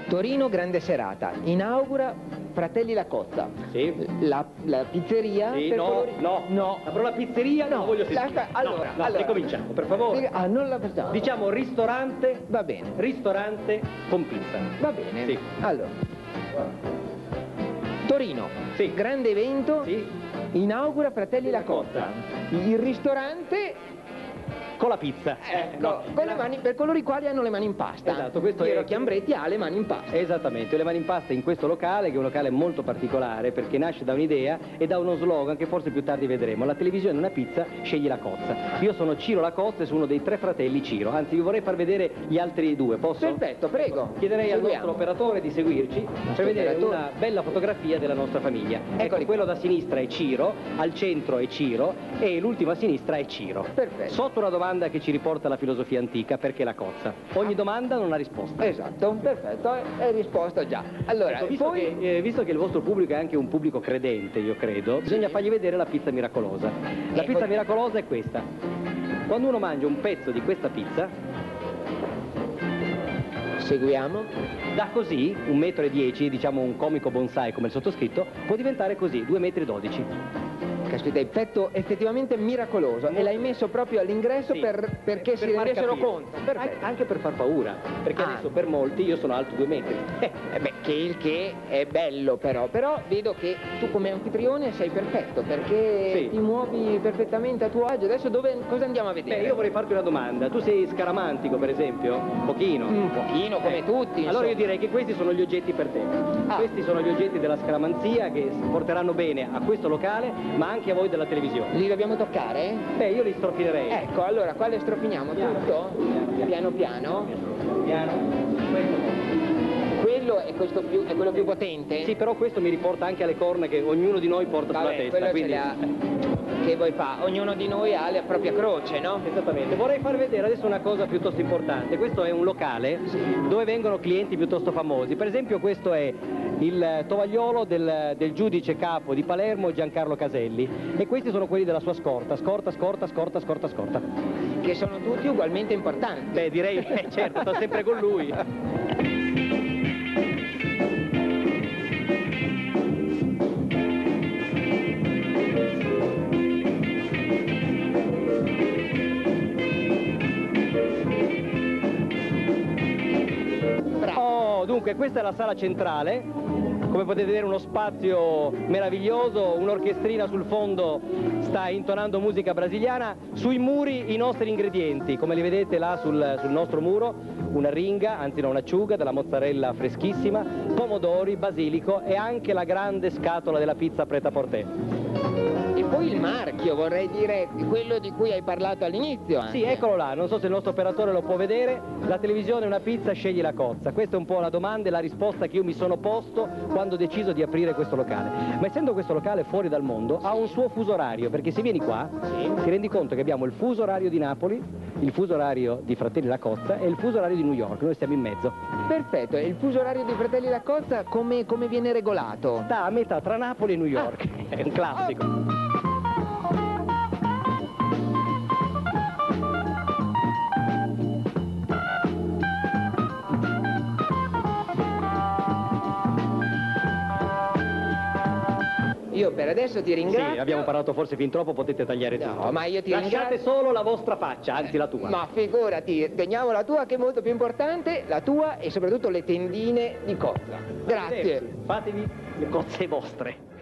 Torino, grande serata. Inaugura Fratelli La Cotta. Sì. La pizzeria. Sì, per no, colori... no. La parola pizzeria non voglio sentire. Allora, ricominciamo, per favore. non la facciamo. Diciamo ristorante. Va bene. Ristorante con pizza. Va bene. Sì. Allora. Torino. Sì. Grande evento. Sì. Inaugura Fratelli La Cotta. Il ristorante Con la pizza. con le mani, per coloro i quali hanno le mani in pasta. Esatto, questo Piero è... Chiambretti ha le mani in pasta. Esattamente, le mani in pasta in questo locale, che è un locale molto particolare perché nasce da un'idea e da uno slogan che forse più tardi vedremo. La televisione è una pizza, scegli la cozza. Io sono Ciro La Cozza e sono uno dei 3 fratelli Ciro. Anzi, vi vorrei far vedere gli altri 2, posso? Perfetto, prego. Chiederei al Seguiamo. nostro operatore di seguirci per vedere una bella fotografia della nostra famiglia. Ecco, quello da sinistra è Ciro, al centro è Ciro e l'ultimo a sinistra è Ciro. Perfetto. Sotto una domanda che ci riporta alla filosofia antica, perché la cozza? Ogni domanda non ha risposta. Esatto, perfetto, è risposto già. Allora, Ecco, visto che il vostro pubblico è anche un pubblico credente, io credo, bisogna fargli vedere la pizza miracolosa. La pizza miracolosa è questa. Quando uno mangia un pezzo di questa pizza, seguiamo. da così, 1,10 m, diciamo un comico bonsai come il sottoscritto, può diventare così, 2,12 m. Caspita, effetto effettivamente miracoloso. E l'hai messo proprio all'ingresso Sì, perché si per far rendessero capire. conto. Perfetto. Anche per far paura, perché adesso per molti io sono alto 2 metri. Che è bello però vedo che tu come anfitrione sei perfetto perché Sì. ti muovi perfettamente a tuo agio. Adesso cosa andiamo a vedere? Io vorrei farti una domanda. Tu sei scaramantico, per esempio? Un pochino? Un pochino, come tutti. Allora io insomma. direi che questi sono gli oggetti per te. Questi sono gli oggetti della scaramanzia che porteranno bene a questo locale, ma anche a voi della televisione. Li dobbiamo toccare? Io li strofinerei. Ecco, allora, quale strofiniamo? Tutto? Piano piano? Quello è quello più potente? Sì, però questo mi riporta anche alle corna che ognuno di noi porta sulla testa. Quello Quindi... ce l'ha. Che vuoi fa? Ognuno di noi ha la propria croce, no? Esattamente. Vorrei far vedere adesso una cosa piuttosto importante. Questo è un locale dove vengono clienti piuttosto famosi. Per esempio questo è il tovagliolo del giudice capo di Palermo Giancarlo Caselli e questi sono quelli della sua scorta. Scorta. Che sono tutti ugualmente importanti. Beh, direi, certo, sto sempre con lui. Dunque, questa è la sala centrale, come potete vedere uno spazio meraviglioso, un'orchestrina sul fondo sta intonando musica brasiliana, sui muri i nostri ingredienti, come li vedete là sul nostro muro, una ringa, anzi no, un'acciuga della mozzarella freschissima, pomodori, basilico e anche la grande scatola della pizza prêt-à-porter. E poi il marchio, vorrei dire, quello di cui hai parlato all'inizio. Sì, eccolo là, non so se il nostro operatore lo può vedere, la televisione è una pizza, scegli la cozza. Questa è un po' la domanda e la risposta che io mi sono posto quando ho deciso di aprire questo locale. Ma essendo questo locale fuori dal mondo, ha un suo fuso orario, perché se vieni qua ti rendi conto che abbiamo il fuso orario di Napoli, il fuso orario di Fratelli La Cozza e il fuso orario di New York, noi stiamo in mezzo. Perfetto, e il fuso orario di Fratelli La Cozza come viene regolato? Sta a metà tra Napoli e New York, è un classico. Io per adesso ti ringrazio. Sì, abbiamo parlato forse fin troppo, potete tagliare tutto. No, ma io ti Lasciate ringrazio. solo la vostra faccia, anzi la tua. Ma figurati, teniamo la tua che è molto più importante, la tua e soprattutto le tendine di cozza. Grazie. Fatevi le cozze vostre.